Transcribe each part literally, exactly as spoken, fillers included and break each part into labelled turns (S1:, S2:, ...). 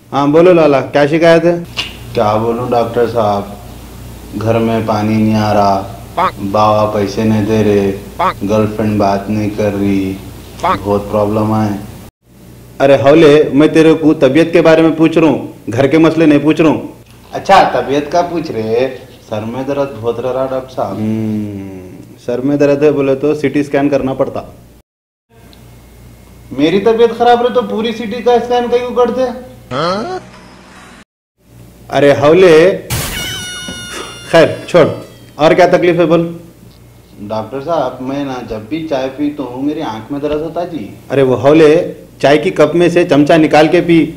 S1: हाँ बोलो लाला, क्या शिकायत है? क्या बोलूं डॉक्टर साहब, घर में पानी नहीं आ रहा, बाबा पैसे नहीं दे रहे, गर्लफ्रेंड बात नहीं कर रही, बहुत प्रॉब्लम है। अरे हौले, मैं तेरे को तबीयत के बारे में पूछ रहा हूँ, घर के मसले नहीं पूछ रहा हूँ। अच्छा तबीयत का पूछ रहे, सर में दर्द बहुत रहा डॉक्टर साहब। सर में दर्द है बोले तो सीटी स्कैन करना पड़ता। मेरी तबीयत खराब रहे तो पूरी सीटी का स्कैन क्यों करते? हाँ? अरे हौले, खैर छोड़, और क्या तकलीफ है बोल। डॉक्टर साहब मैं ना जब भी चाय पीता हूँ मेरी आंख में दर्द होता जी। अरे वो हौले, चाय की कप में से चमचा निकाल के पी।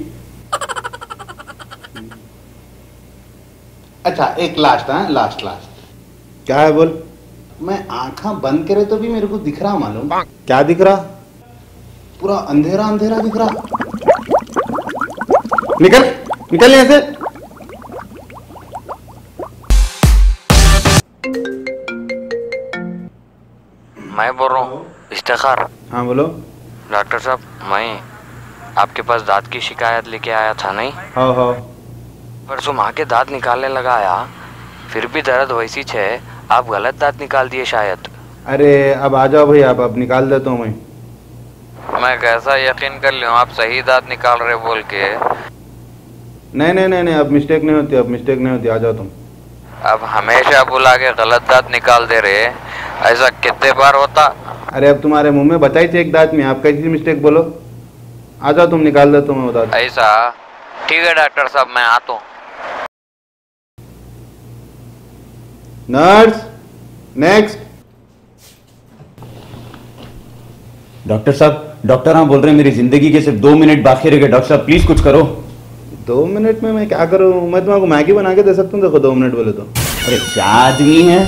S1: अच्छा एक लास्ट, हाँ लास्ट लास्ट क्या है बोल। मैं आंखा बंद करे तो भी मेरे को दिख रहा, मालूम क्या दिख रहा? पूरा अंधेरा अंधेरा दिख रहा। निकल निकल यहाँ से।
S2: मैं बोल रहा हूँ इफ्तिखार।
S1: हाँ बोलो।
S2: डॉक्टर साहब मैं आपके पास दांत की शिकायत लेके आया था नहीं?
S1: हाँ हाँ।
S2: परसों माँ के दांत निकालने लगा आया, फिर भी दर्द वैसी छे, आप गलत दांत निकाल दिए शायद।
S1: अरे अब आ जाओ भाई, आप अब निकाल देता हूँ मैं।
S2: मैं कैसा यकीन कर लूँ आप सही दांत निकाल रहे बोल के?
S1: नहीं नहीं नहीं नहीं, अब मिस्टेक नहीं होती, अब मिस्टेक नहीं होती, आ जाओ तुम।
S2: अब हमेशा बुला के गलत दांत निकाल दे रहे, ऐसा कितने बार होता?
S1: अरे अब तुम्हारे मुंह में बताई थी एक दांत में, आप कैसी मिस्टेक बोलो। आ जाओ तुम, निकाल देता हूँ दांत।
S2: ऐसा ठीक है डॉक्टर साहब, मैं आता हूँ।
S1: Nurse next.
S3: डॉक्टर साहब, डॉक्टर हाँ बोल रहे हैं मेरी जिंदगी के सिर्फ दो मिनट बाकी रह गए, डॉक्टर साहब प्लीज कुछ करो।
S1: दो मिनट में मैं क्या करूं? मैं तुम्हारे मैगी बना के दे सकता हूँ, देखो दो मिनट बोले तो।
S3: अरे क्या आदमी है।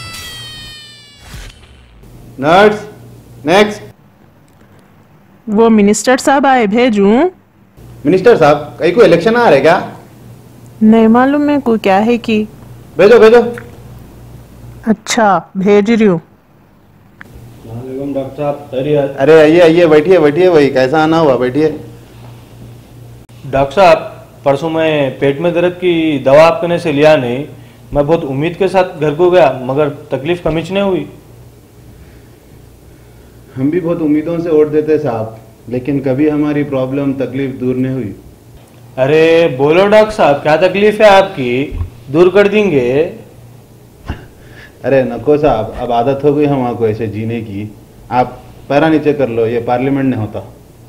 S1: Nurse next.
S4: वो मिनिस्टर साहब आए, भेजूं?
S1: मिनिस्टर साहब कहीं को इलेक्शन आ रहे क्या?
S4: नहीं मालूम मेरे को क्या है कि।
S1: भेजो भेजो।
S4: अच्छा भेज रही हूँ।
S5: डॉक्टर साहब
S1: अरे आइए आइए, बैठिए बैठिए भाई, कैसा आना हुआ, बैठिए।
S5: डॉक्टर साहब परसों मैं पेट में दर्द की दवा आपके से लिया नहीं, मैं बहुत उम्मीद के साथ घर को गया मगर तकलीफ कमीच नहीं हुई।
S1: हम भी बहुत उम्मीदों से वोट देते साहब, लेकिन कभी हमारी प्रॉब्लम तकलीफ दूर नहीं हुई।
S5: अरे बोलो डॉक्टर साहब क्या तकलीफ है आपकी, दूर कर देंगे।
S1: अरे नको साहब, अब आदत हो गई हमको ऐसे जीने की। आप पैरा नीचे कर लो, ये पार्लियामेंट नहीं होता।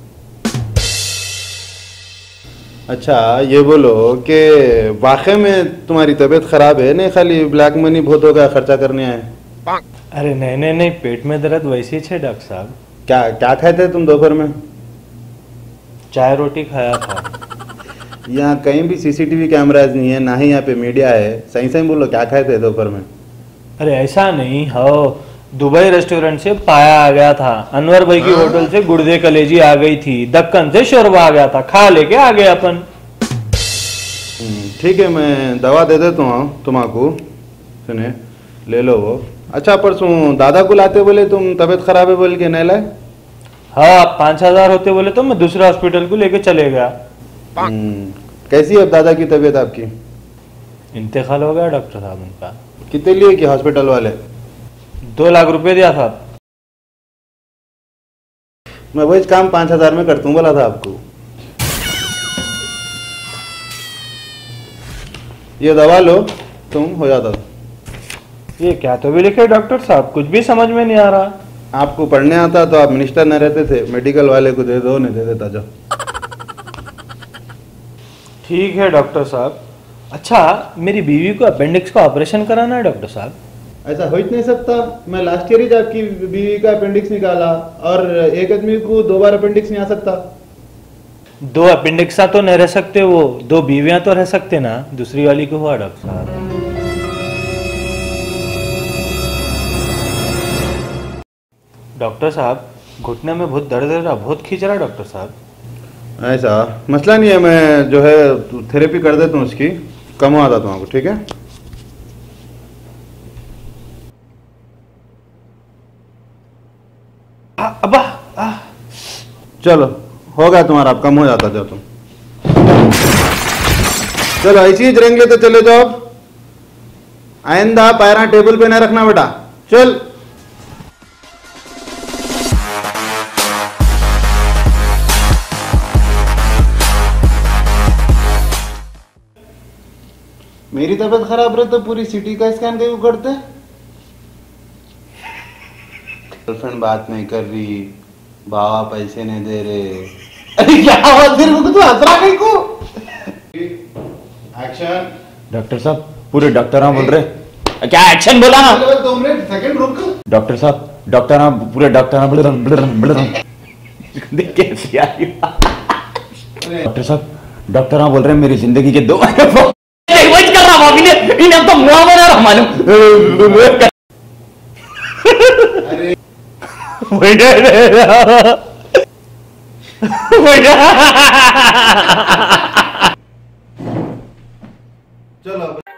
S1: अच्छा ये बोलो कि वाकई में तुम्हारी तबीयत खराब है, नहीं खाली ब्लैक मनी बहुत होगा खर्चा करने आए?
S5: अरे नहीं नहीं नहीं, पेट में दर्द वैसे ही है डॉक्टर साहब।
S1: क्या क्या खाए थे तुम दोपहर में?
S5: चाय रोटी खाया था।
S1: यहाँ कहीं भी सीसीटीवी कैमराज नहीं है, ना ही यहाँ पे मीडिया है, सही सही बोलो क्या खाए थे दोपहर में?
S5: अरे ऐसा नहीं हो, दुबई रेस्टोरेंट से पाया आ गया था, अनवर भाई की होटल से गुर्दे कलेजी आ गई थी, दक्कन से शोरबा आ गया था, खा लेके आ गए अपन।
S1: ठीक है मैं दवा दे देता हूँ तुम्हारा, सुने ले लो वो। अच्छा परसों दादा को लाते बोले तुम, तबीयत खराब है बोल के नहीं लाए?
S5: हाँ पाँच हजार होते बोले तो मैं दूसरे हॉस्पिटल को लेके चले गया।
S1: कैसी है अब दादा की तबीयत आपकी?
S5: इंतकाल हो गया डॉक्टर साहब उनका।
S1: कितने लिए कि हॉस्पिटल वाले?
S5: दो लाख रुपए दिया था।
S1: मैं वही काम पांच हजार में करता हूँ बोला था आपको। ये दवा लो तुम, हो जाता।
S5: ये क्या तो भी लिखे डॉक्टर साहब, कुछ भी समझ में नहीं आ रहा।
S1: आपको पढ़ने आता तो आप मिनिस्टर न रहते थे, मेडिकल वाले को दे दो, नहीं दे देता जो।
S5: ठीक है डॉक्टर साहब। अच्छा मेरी बीवी को अपेंडिक्स का ऑपरेशन कराना है डॉक्टर साहब।
S1: ऐसा हो ही नहीं सकता, मैं लास्ट ईयर ही आपकी बीवी का अपेंडिक्स निकाला, और एक आदमी को दो बार अपेंडिक्स नहीं आ सकता।
S5: दो अपेंडिक्सा तो नहीं रह सकते, वो दो बीवियां तो रह सकते ना, दूसरी वाली को हुआ डॉक्टर साहब। डॉक्टर साहब घुटने में बहुत दर्द है, बहुत खींच रहा है डॉक्टर साहब।
S1: ऐसा मसला नहीं है, मैं जो है थेरेपी कर देता हूँ उसकी, कम हो आता तुम्हारा, ठीक है?
S5: अब्बा आ।
S1: चलो हो गया तुम्हारा, अब कम हो जाता जाओ तुम। चलो ऐसी जरेंगे तो चले जाओ। आइंदा पैरा टेबल पे न रखना बेटा। चल। मेरी तबीयत खराब रहे तो पूरी सिटी का स्कैन क्यों करते? गर्लफ्रेंड बात नहीं कर रही, बाबा पैसे नहीं दे रहे। अरे क्या आवाज तेरे को, तू हंस रहा कहीं को? एक्शन।
S3: डॉक्टर साहब पूरे डॉक्टर हाँ बोल रहे। क्या एक्शन बोला ना?
S1: दो मिनट सेकंड रुक।
S3: डॉक्टर साहब डॉक्टर हाँ पूरे डॉक्टर हाँ बोल रहे। देख कैसी आई। डॉक्टर साहब डॉक्टर हाँ बोल रहे हैं मेरी जिंदगी के दो कर रहा हूँ इन्हें तो मुआ बना रहा मालूम।
S1: चलो।